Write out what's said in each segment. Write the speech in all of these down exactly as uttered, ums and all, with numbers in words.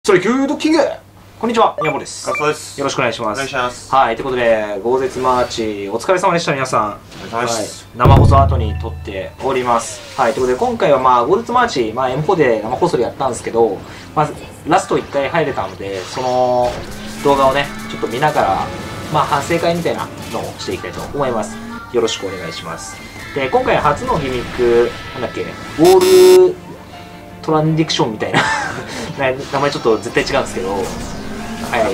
それギュードキング、こんにちは、ヤモです。 カツオです。 よろしくお願いします。 お願いします。 はい、ということで、豪絶マーチ、お疲れ様でした、皆さん。 お疲れ様です。 はい、生放送後に撮っております。はい、ということで、今回はまあ、豪絶マーチ、まあ、エムフォー で生放送でやったんですけど、まず、ラストいっかい入れたので、その動画をね、ちょっと見ながら、まあ、反省会みたいなのをしていきたいと思います。よろしくお願いします。で、今回初のギミック、なんだっけ、ウォールトランディクションみたいな名前ちょっと絶対違うんですけど、はい、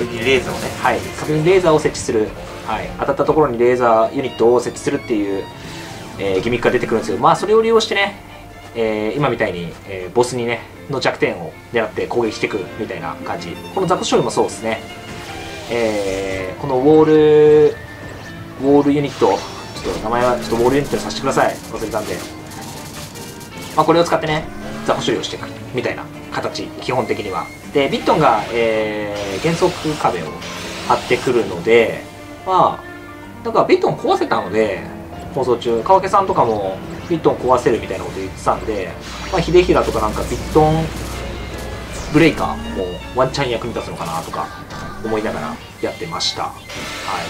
壁にレーザーをね、 はい、壁にレーザーを設置する、はい、当たったところにレーザーユニットを設置するっていう、えー、ギミックが出てくるんですけど、まあそれを利用してね、えー、今みたいに、えー、ボスにねの弱点を狙って攻撃していくみたいな感じ。このザコショウもそうですね、えー、このウォールウォールユニット、ちょっと名前はちょっとウォールユニットにさせてください、忘れたんで、まあ、これを使ってねザコ処理をしていくみたいな形、基本的には。でビットンが、えー、減速壁を張ってくるので、まあだからビットン壊せたので、放送中川家さんとかもビットン壊せるみたいなこと言ってたんで、まあ、秀平とかなんかビットンブレイカーもワンチャン役に立つのかなとか思いながらやってました。はい、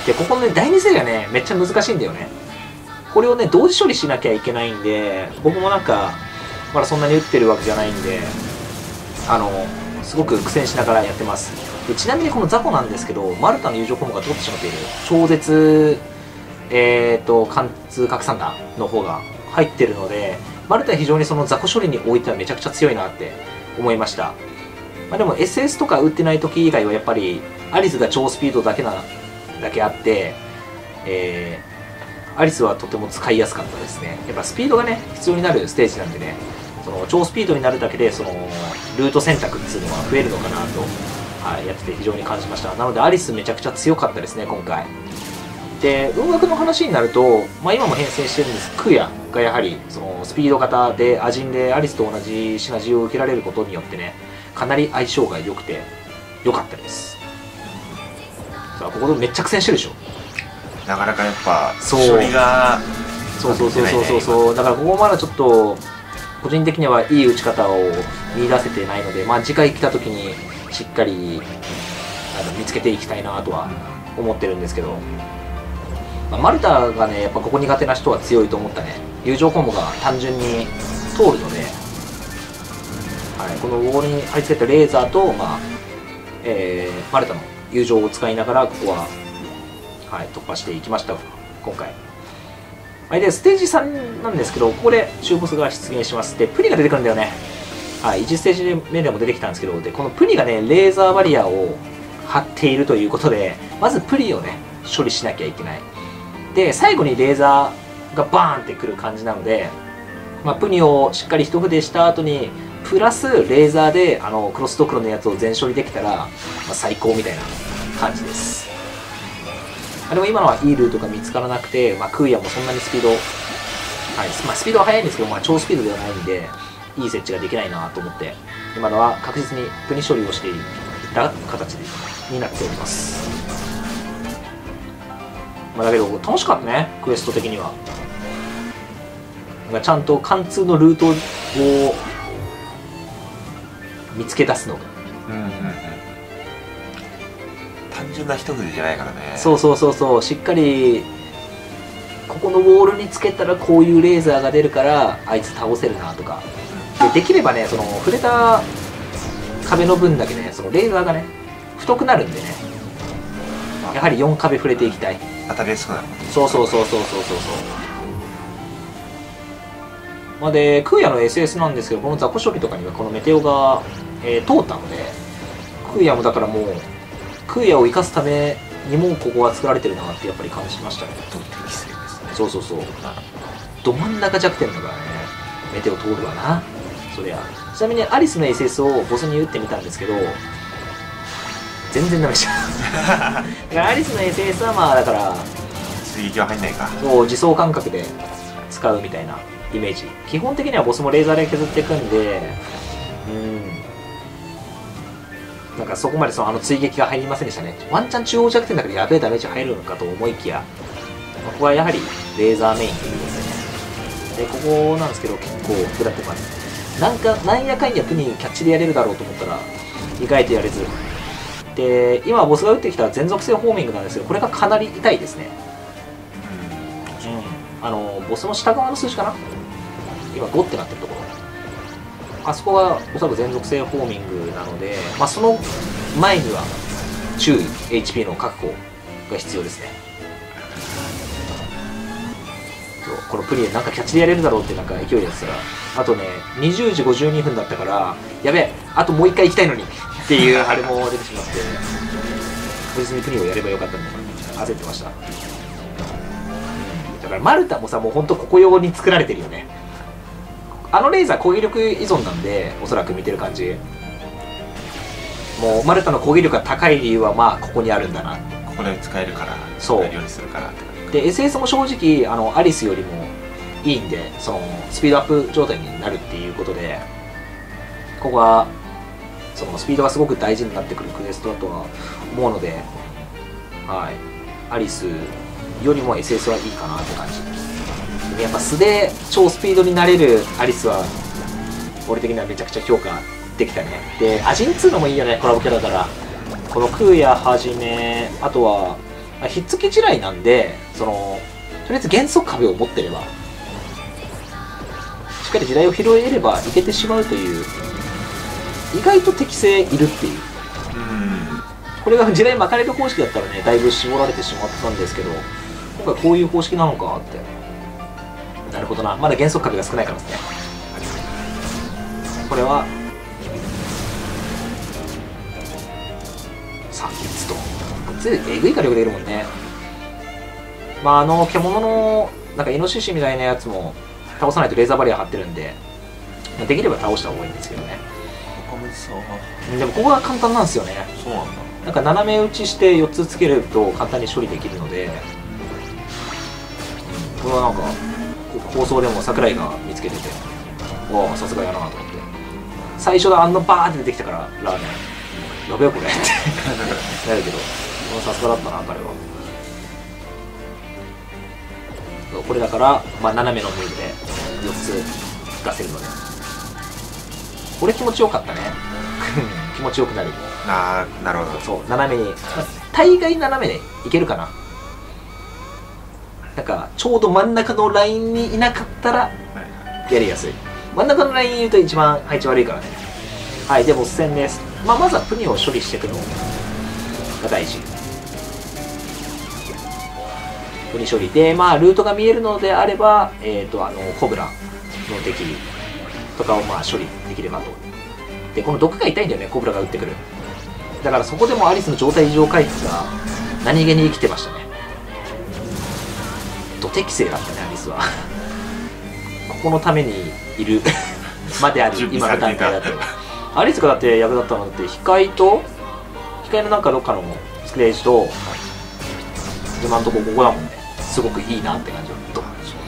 でここのねだいに世がねめっちゃ難しいんだよね。これをね同時処理しなきゃいけないんで、僕もなんかまだそんなに打ってるわけじゃないんで、あのすごく苦戦しながらやってます。でちなみにこの雑魚なんですけど、マルタの友情コンボが取ってしまっている超絶、えー、と貫通拡散弾の方が入ってるので、マルタは非常にその雑魚処理においてはめちゃくちゃ強いなって思いました。まあ、でも エスエス とか打ってない時以外はやっぱりアリスが超スピードだけなだけあって、えー、アリスはとても使いやすかったですね。やっぱスピードがね必要になるステージなんでね、その超スピードになるだけでそのルート選択っていうのは増えるのかなと、はい、やってて非常に感じました。なのでアリスめちゃくちゃ強かったですね今回。で音楽の話になると、まあ、今も編成してるんですクヤがやはりそのスピード型でアジンでアリスと同じシナジーを受けられることによってね、かなり相性が良くて良かったです。さあここでめっちゃ苦戦してるでしょ。 なかなかやっぱそう処理がそうそうそうそうそうそう、だからここまだちょっと個人的にはいい打ち方を見出せてないので、まあ次回来た時にしっかりあの見つけていきたいなとは思ってるんですけど、まあ、マルタがねやっぱここ苦手な人は強いと思ったね。友情コンボが単純に通るので、はい、このウォールに貼り付けたレーザーと、まあえー、マルタの友情を使いながらここは、はい、突破していきました今回。はい、でステージさんなんですけど、ここで中ボスが出現します。でプニが出てくるんだよね。はい、いちステージ目でも出てきたんですけど、でこのプニがねレーザーバリアを張っているということで、まずプニをね処理しなきゃいけない。で最後にレーザーがバーンってくる感じなので、まあ、プニをしっかり一筆した後にプラスレーザーであのクロスドクロのやつを全処理できたら、まあ、最高みたいな感じです。でも今のはいいルートが見つからなくて、まあ、クーヤもそんなにスピード、はいまあ、スピードは速いんですけど、まあ、超スピードではないんでいい設置ができないなと思って、今のは確実にプニ処理をしていった形になっております。まあ、だけど楽しかったねクエスト的には。なんかちゃんと貫通のルートを見つけ出すのが、 うんうんうん、単純な一筆じゃないからね。 そうそうそうそう、しっかりここのウォールにつけたらこういうレーザーが出るからあいつ倒せるなとか、でできればねその触れた壁の分だけねそのレーザーがね太くなるんでね、やはりよん壁触れていきたい。 当たりやすくなる。 そうそうそうそうそうそうそう。まあ、でクーヤの エスエス なんですけど、この雑魚処理とかにはこのメテオが、えー、通ったので、クーヤもだからもうクーヤを生かすためにもここは作られてるなってやっぱり感じましたね。 適正ですね。 そうそうそう、ど真ん中弱点だからねメテオ通るわなそりゃ。ちなみにアリスの エスエス をボスに打ってみたんですけど全然ダメでしただからアリスの エスエス はまあだから追撃は入んないか。 そう自走感覚で使うみたいなイメージ。基本的にはボスもレーザーで削っていくんで、うんなんかそこまでそのあの追撃が入りませんでしたね。ワンチャン中央弱点だからやべえダメージ入るのかと思いきや、ここはやはりレーザーメインということでね。でここなんですけど結構下ってます。なんかなんやかんやプニキャッチでやれるだろうと思ったら意外とやれずで、今ボスが打ってきた全属性ホーミングなんですけど、これがかなり痛いですね。うん、あのボスの下側の数字かな、今ごってなってるところ、あそこがおそらく全属性ホーミングなので、まあ、その前には注意 エイチピー の確保が必要ですね。このプリエなんかキャッチでやれるだろうってなんか勢いでやってたら、あとねにじゅうじごじゅうにふんだったから、やべえあともう一回行きたいのにっていうあれも出てしまって、確実にプリエをやればよかったのか焦ってました。だからマルタもさ、もうほんとここ用に作られてるよね。あのレーザー攻撃力依存なんで、おそらく見てる感じ、もうマルタの攻撃力が高い理由はまあここにあるんだな。 ここで使えるから、 そう使えるようにするからって感じで エスエス も正直あのアリスよりもいいんで、そのスピードアップ状態になるっていうことで、ここはそのスピードがすごく大事になってくるクエストだとは思うので、はい、アリスよりも エスエス はいいかなって感じ。やっぱ素で超スピードになれるアリスは俺的にはめちゃくちゃ評価できたね。でアジンツーのもいいよね、コラボキャラだから。このクーヤはじめ、あとはひっつき地雷なんで、そのとりあえず減速壁を持ってればしっかり地雷を拾えればいけてしまうという、意外と適性いるっていう。これが地雷巻かれる方式だったらね、だいぶ絞られてしまったんですけど、今回こういう方式なのかって。なるほどな、まだ減速壁が少ないからですね。これはさん密とえぐい火力でいるもんね。まああの獣のなんかイノシシみたいなやつも倒さないとレーザーバリア張ってるんで、できれば倒した方がいいんですけどね。 ここむずそう。 でもここが簡単なんですよね。 そうなんだ。 なんか斜め打ちしてよっつつけると簡単に処理できるので、これはなんか放送でも桜井が見つけてて、わあさすがやなと思って、最初はあんなバーって出てきたからラーメンやべえこれってなるけど、さすがだったな彼は。これだから、まあ、斜めのムーブでよっつ出せるので、これ気持ちよかったね気持ちよくなる。 ああ、なるほど。 そう斜めに、まあ、大概斜めでいけるかな。なんかちょうど真ん中のラインにいなかったらやりやすい。真ん中のラインにいると一番配置悪いからね。はい、でボス戦です。まあ、まずはプニを処理していくのが大事。プニ処理で、まあ、ルートが見えるのであれば、えー、とあのコブラの敵とかをまあ処理できればと。でこの毒が痛いんだよね、コブラが撃ってくる。だからそこでもアリスの状態異常回復が何気に生きてましたね。ド適性だったね、アリスはここのためにいるまである今の段階だと。アリスがだって役立ったのって光と光のなんかどっかのスクレージと今のところここだもんね。すごくいいなって感じだと。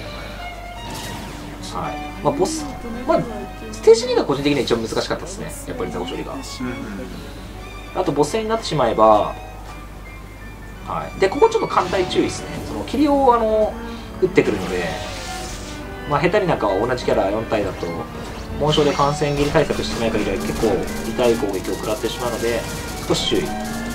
はい、まあボス、まあステージにが個人的には一番難しかったですね、やっぱり雑魚処理が。あとボス戦になってしまえば、はい、でここちょっと艦隊注意ですね。その霧をあの打ってくるので、まあ、下手になんか同じキャラよん体だと紋章で感染切り対策してない限りは結構痛い攻撃を食らってしまうので少し注意。ま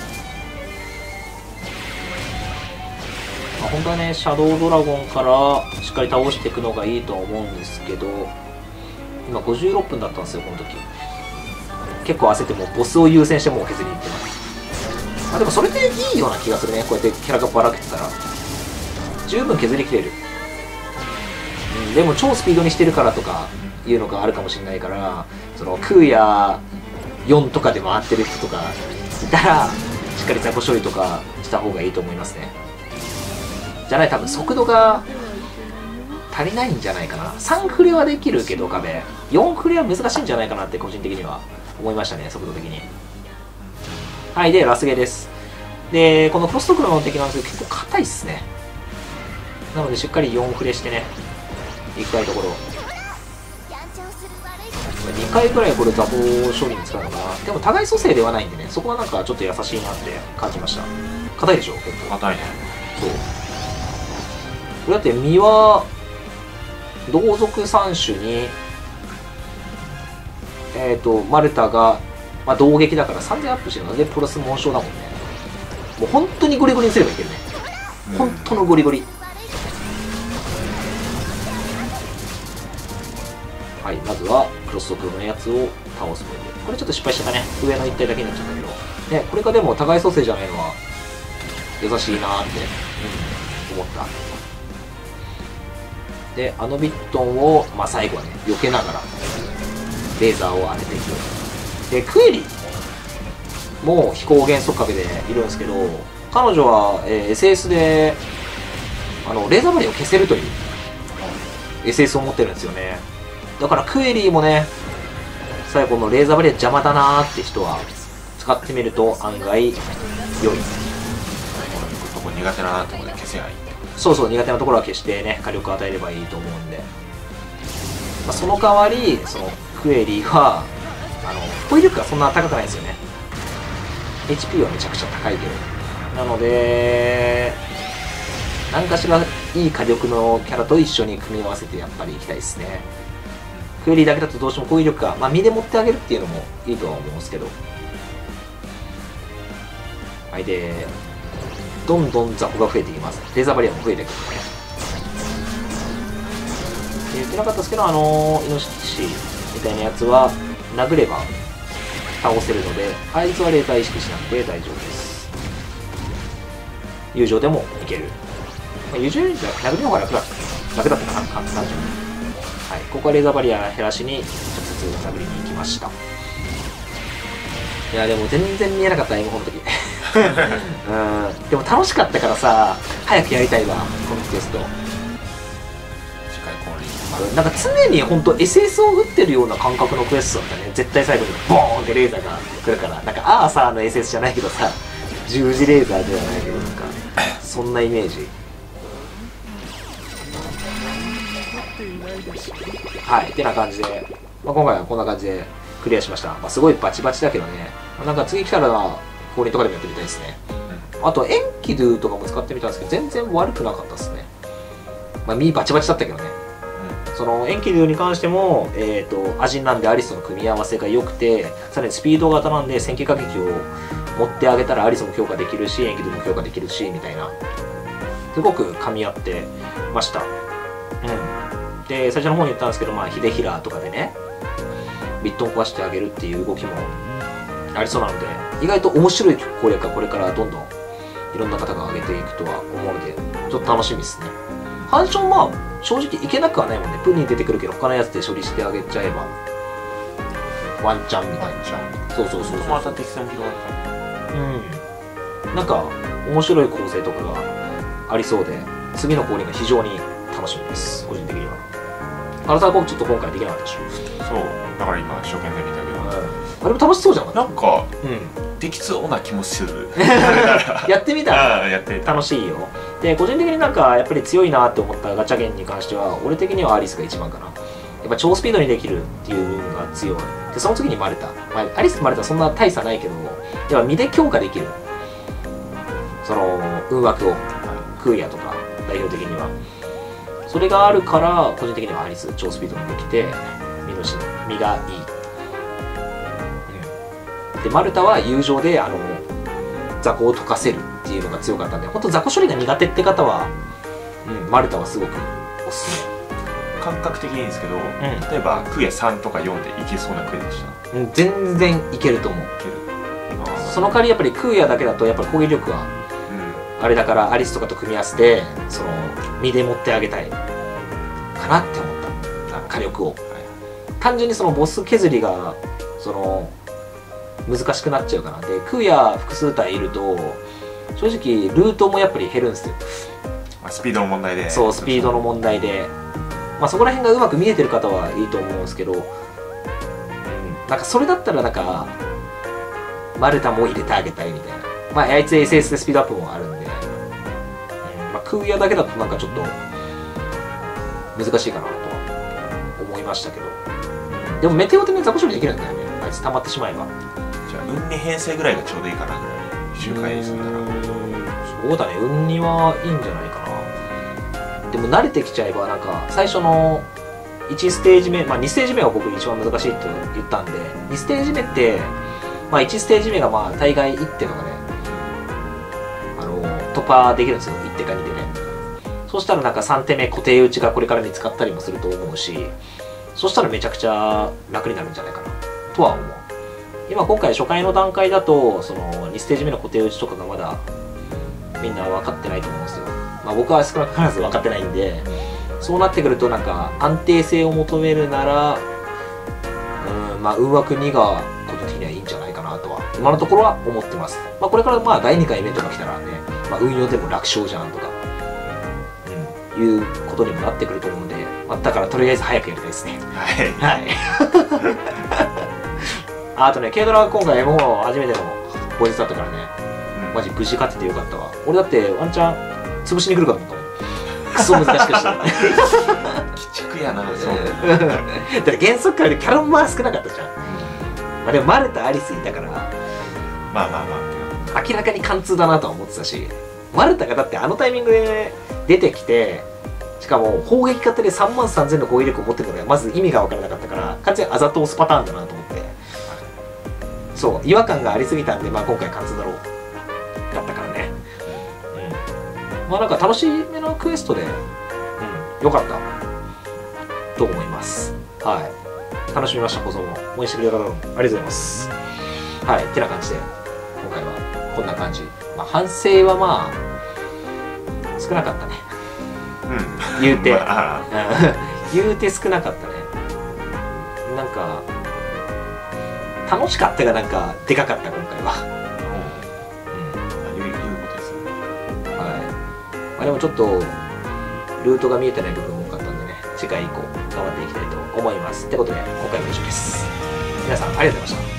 あ、本当はねシャドウドラゴンからしっかり倒していくのがいいとは思うんですけど、今ごじゅうろっぷんだったんですよこの時。結構焦ってもうボスを優先してもう削りにいってます。まあ、でもそれでいいような気がするね。こうやってキャラがばらけてたら十分削りきれる。うん、でも超スピードにしてるからとかいうのがあるかもしれないから、そのクーやよんとかで回ってる人とかいたらしっかり雑魚処理とかした方がいいと思いますね。じゃない多分速度が足りないんじゃないかな。さんフレはできるけど壁よんフレは難しいんじゃないかなって個人的には思いましたね、速度的に。はい、でラスゲです。でこのクロストクロの敵なんですけど結構硬いっすね。なのでしっかりよんフレしてねいきたいところ。にかいぐらいこれ雑魚処理に使うのかな。でも互い蘇生ではないんでね、そこはなんかちょっと優しいなって感じました。硬いでしょ結構。 硬いね。 そうこれだって身は同族さん種にえっ、ー、とマルタがまあ同撃だからさんぜんアップしてるのでプラス紋章だもんね。もう本当にゴリゴリにすればいけるね、うん、本当のゴリゴリ。はい、まずはクロストクのやつを倒すので、これちょっと失敗したね。上の一体だけになっちゃったけど、ね、これがでも互い蘇生じゃないのは優しいなーって、うん、思った。であのビットンを、まあ、最後はね避けながらレーザーを当てていく。でクエリも飛行原則壁でいるんですけど、彼女は、えー、エスエス であのレーザーバリアを消せるという エスエス を持ってるんですよね。だからクエリもね、最後のレーザーバリア邪魔だなーって人は使ってみると案外良い。 そこ苦手なところで消せない。 そうそう、苦手なところは消してね火力を与えればいいと思うんで、まあ、その代わりそのクエリはあのポイ力がそんな高くないんですよね。 エイチピー はめちゃくちゃ高いけど、なので何かしらいい火力のキャラと一緒に組み合わせてやっぱりいきたいですね。クエリだけだとどうしても攻撃力が、まあ、身で持ってあげるっていうのもいいとは思うんですけど、はい、でどんどん雑魚が増えていきます。レーザーバリアも増えていくね。で言ってなかったですけど、あのイノシシみたいなやつは殴れば倒せるので、あいつはレーザー意識しなくて大丈夫です。友情でもいける。まあ、友情より殴るの方が楽だ楽だったかな、単純に。はい、ここはレーザーバリア減らしに直接殴りに行きました。いやでも全然見えなかった、エムフォーの時うん、でも楽しかったからさ、早くやりたいわこのテスト。 次回降臨なんか常に本当 エスエス を打ってるような感覚のクエストだったね。絶対最後にボーンってレーザーが来るから、なんかアーサーの エスエス じゃないけどさ、十字レーザーではないけど、なんかそんなイメージ。はいってな感じで、まあ、今回はこんな感じでクリアしました。まあ、すごいバチバチだけどね、まあ、なんか次来たら降臨とかでもやってみたいですね。あとエンキドゥとかも使ってみたんですけど全然悪くなかったですね。まあ、ミーバチバチだったけどね、うん、そのエンキドゥに関しても、えー、とアジンなんでアリスとの組み合わせが良くて、さらにスピード型なんで戦型過激を持ってあげたらアリスも強化できるしエンキドゥも強化できるしみたいな、すごく噛み合ってました。うんで最初の方に言ったんですけど、まあ、ヒデヒラーとかでねビットン壊してあげるっていう動きもありそうなので、意外と面白い攻略がこれからどんどんいろんな方が上げていくとは思うので、ちょっと楽しみですね。反証まあ正直いけなくはないもんね。プンに出てくるけど他のやつで処理してあげちゃえばワンチャンみたいな。そうそうそうそう、 また適正に広がった。 うん、なんか面白い構成とかがありそうで、次の降臨が非常に楽しみです、個人的には。あなたは僕ちょっと今回できなかったでしょ。 そうだから今一生懸命見たけど、うん、 あれも楽しそうじゃん。 なんか、うん、できそうな気もするやってみたらやってみた楽しいよ。で個人的になんかやっぱり強いなって思ったガチャゲンに関しては俺的にはアリスが一番かな。やっぱ超スピードにできるっていう部分が強い。でその次にマルタ、まあ、アリスとマルタそんな大差ないけど、やっぱ身で強化できるその運枠をクーヤとか代表的にはそれがあるから、個人的にはアリス超スピードにできて身のし身がいい、うん、でマルタは友情であの雑魚を溶かせるっていうのが強かったんで、本当雑魚処理が苦手って方は、うん、マルタはすごくおすすめ。 感覚的にいいんですけど、うん、例えばクエさんとかよんでいけそうなクエでした。 うん、全然いけると思う。いける。その代わりやっぱりクーヤだけだとやっぱり攻撃力は、うん、あれだからアリスとかと組み合わせてその身で持ってあげたいかなって思った。火力を、はい、単純にそのボス削りがその難しくなっちゃうかな。でクーヤ複数体いると正直ルートもやっぱり減るんですよ。 スピードの問題で。 そうスピードの問題で、まあ、そこら辺がうまく見えてる方はいいと思うんですけど、うん、なんかそれだったらなんかマルタも入れてあげたいみたいな。まああいつ エスエス でスピードアップもあるんで、うんまあ、クーヤだけだとなんかちょっと難しいかなとは思いましたけど、うん、でもメテオでね雑魚処理できるんだよね、あいつ溜まってしまえば。 じゃあ運に編成ぐらいがちょうどいいかなぐらい周回するなら。 そうだね、運にはいいんじゃないかな。でも慣れてきちゃえばなんか最初のいちステージ目、まあ、にステージ目は僕一番難しいと言ったんで、にステージ目ってまあ、いちステージ目がまあ大概いってとかね、あの突破できるんですよ、いってかにでね。そしたらなんかさんてめ固定打ちがこれから見つかったりもすると思うし、そしたらめちゃくちゃ楽になるんじゃないかなとは思う。今今回初回の段階だとそのにステージ目の固定打ちとかがまだみんな分かってないと思うんですよ。まあ、僕は少なからず分かってないんで、そうなってくるとなんか安定性を求めるなら、うん、まあ運枠にが個人的にはいいんじゃないかなとは今のところは思ってます。まあ、これからまあだいにかいイベントが来たらね、まあ、運用でも楽勝じゃんとか、うん、いうことにもなってくると思うので、まあ、だからとりあえず早くやりたいですね。 はい、 はいあとね、軽ドラは今回もう初めての当日だったからね、うん、マジ無事勝ててよかったわ。俺だってワンチャン潰しに来るかと思ったもん。クソ難しくして鬼畜やな。そうだって原則からキャランマー少なかったじゃん、うん、まあ、でもマルタアリスいたから、まあまあまあ明らかに貫通だなとは思ってたし、マルタがだってあのタイミングで出てきて、しかも砲撃型でさんまんさんぜんの攻撃力を持ってるのがまず意味が分からなかったから、完全にあざと押すパターンだなと思って、そう違和感がありすぎたんで、まあ、今回貫通だろうだったからね、うん、まあなんか楽しめのクエストで、うん、よかったと思います。はい、楽しみました。放送も応援してくれた方もありがとうございます。はい、てな感じで今回はこんな感じ。まあ、反省はまあ少なかったね、うん、言うて、まあ、言うて少なかったね。なんか楽しかったがなんかでかかった今回は。うん、いうことですね。 はい。まあでもちょっとルートが見えてない部分も多かったんでね、次回以降頑張っていきたいと思います。ってことで今回は以上です。皆さんありがとうございました。